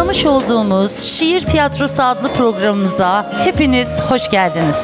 hazırlamış olduğumuz Şiir Tiyatrosu adlı programımıza hepiniz hoş geldiniz.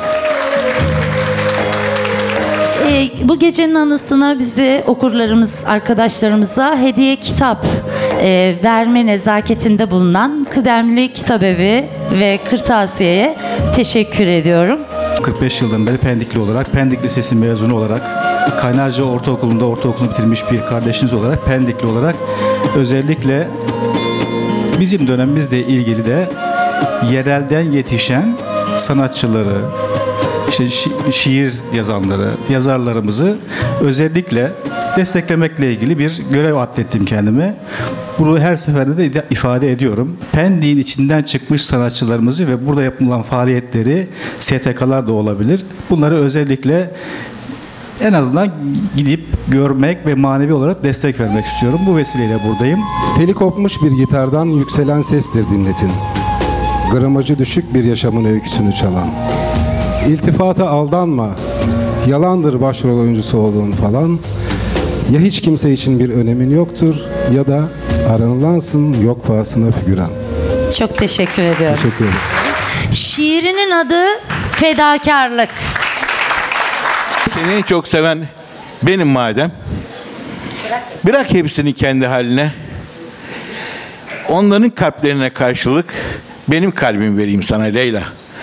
Bu gecenin anısına bize okurlarımız, arkadaşlarımıza hediye kitap verme nezaketinde bulunan Kıdemli Kitabevi ve Kırtasiye'ye teşekkür ediyorum. 45 yıldan beri Pendikli olarak, Pendik Lisesi mezunu olarak, Kaynarca Ortaokulu'nda ortaokulunu bitirmiş bir kardeşiniz olarak, Pendikli olarak özellikle bizim dönemimizle ilgili de yerelden yetişen sanatçıları, işte şiir yazanları, yazarlarımızı özellikle desteklemekle ilgili bir görev atlettim kendime. Bunu her seferinde de ifade ediyorum. Pendik'in içinden çıkmış sanatçılarımızı ve burada yapılan faaliyetleri, STK'lar da olabilir. Bunları özellikle en azından gidip görmek ve manevi olarak destek vermek istiyorum. Bu vesileyle buradayım. Teli kopmuş bir gitardan yükselen sestir dinletin. Gramajı düşük bir yaşamın öyküsünü çalan. İltifata aldanma, yalandır başrol oyuncusu olduğun falan. Ya hiç kimse için bir önemin yoktur ya da aranılansın yok pahasına figüran. Çok teşekkür ediyorum. Teşekkür ederim. Şiirinin adı Fedakarlık. Seni en çok seven benim madem. Bırak hepsini kendi haline. Onların kalplerine karşılık benim kalbimi vereyim sana Leyla.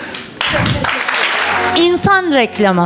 İnsan reklamı.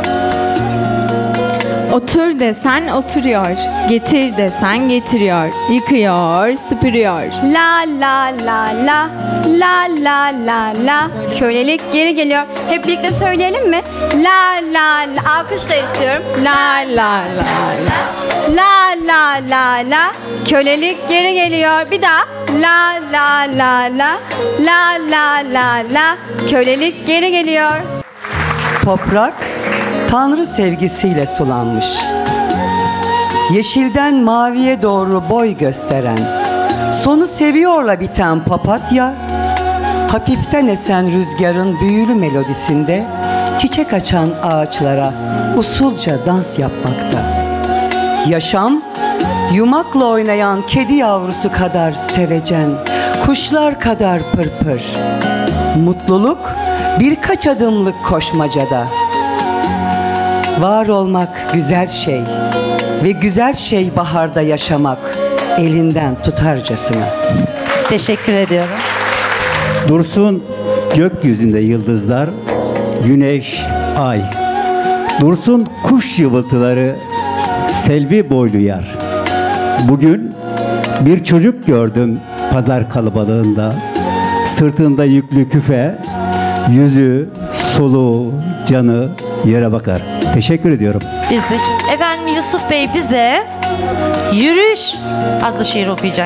Otur desen oturuyor, getir desen getiriyor, yıkıyor, süpürüyor. La la la la, la la la la. Kölelik geri geliyor. Hep birlikte söyleyelim mi? La la la. Alkış da istiyorum. La la la la. La la la la. Kölelik geri geliyor. Bir daha. La la la la. La la la la. Kölelik geri geliyor. Toprak Tanrı sevgisiyle sulanmış. Yeşilden maviye doğru boy gösteren, sonu seviyorla biten papatya, hafiften esen rüzgarın büyülü melodisinde çiçek açan ağaçlara usulca dans yapmakta. Yaşam, yumakla oynayan kedi yavrusu kadar sevecen, kuşlar kadar pırpır. Mutluluk birkaç adımlık koşmacada. Var olmak güzel şey ve güzel şey baharda yaşamak elinden tutarcasına. Teşekkür ediyorum. Dursun gökyüzünde yıldızlar, güneş, ay. Dursun kuş cıvıltıları, selvi boylu yar. Bugün bir çocuk gördüm pazar kalabalığında. Sırtında yüklü küfe, yüzü, soluğu, canı yere bakar. Teşekkür ediyorum. Biz de efendim Yusuf Bey bize Yürüyüş adlı şiir okuyacak.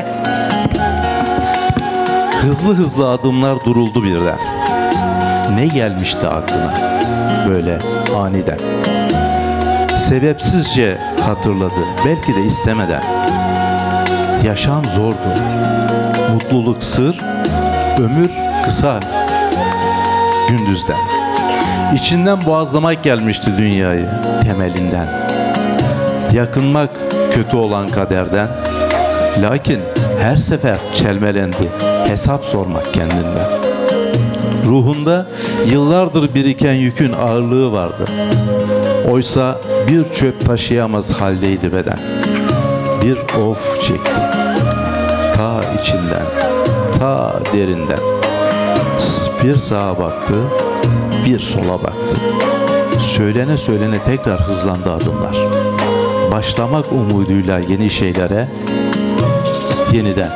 Hızlı hızlı adımlar duruldu birden. Ne gelmişti aklına böyle aniden? Sebepsizce hatırladı, belki de istemeden. Yaşam zordu, mutluluk sır, ömür kısa gündüzden. İçinden boğazlamak gelmişti dünyayı temelinden. Yakınmak kötü olan kaderden. Lakin her sefer çelmelendi hesap sormak kendinden. Ruhunda yıllardır biriken yükün ağırlığı vardı. Oysa bir çöp taşıyamaz haldeydi beden. Bir of çekti. Ta içinden, ta derinden. Bir sağa baktı, bir sola baktı. Söylene söylene tekrar hızlandı adımlar. Başlamak umuduyla yeni şeylere yeniden.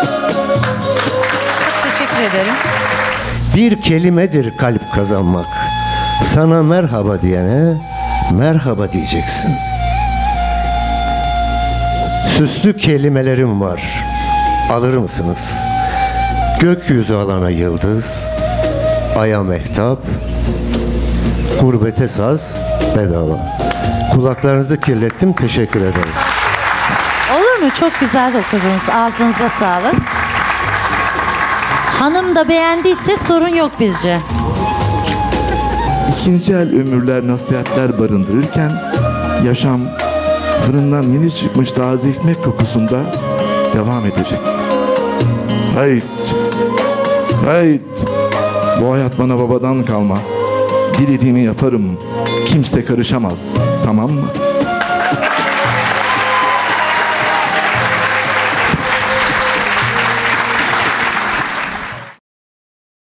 Çok teşekkür ederim. Bir kelimedir kalp kazanmak. Sana merhaba diyene merhaba diyeceksin. Süslü kelimelerim var. Alır mısınız? Gökyüzü alana yıldız, aya mehtap, gurbete saz bedava. Kulaklarınızı kirlettim, teşekkür ederim. Olur mu? Çok güzel okudunuz. Ağzınıza sağlık. Hanım da beğendiyse sorun yok bizce. İkinci el ömürler nasihatler barındırırken yaşam fırından yeni çıkmış taze ekmek kokusunda devam edecek. Hayır, Hayt! Bu hayat bana babadan kalma. Dilediğimi yaparım. Kimse karışamaz. Tamam mı?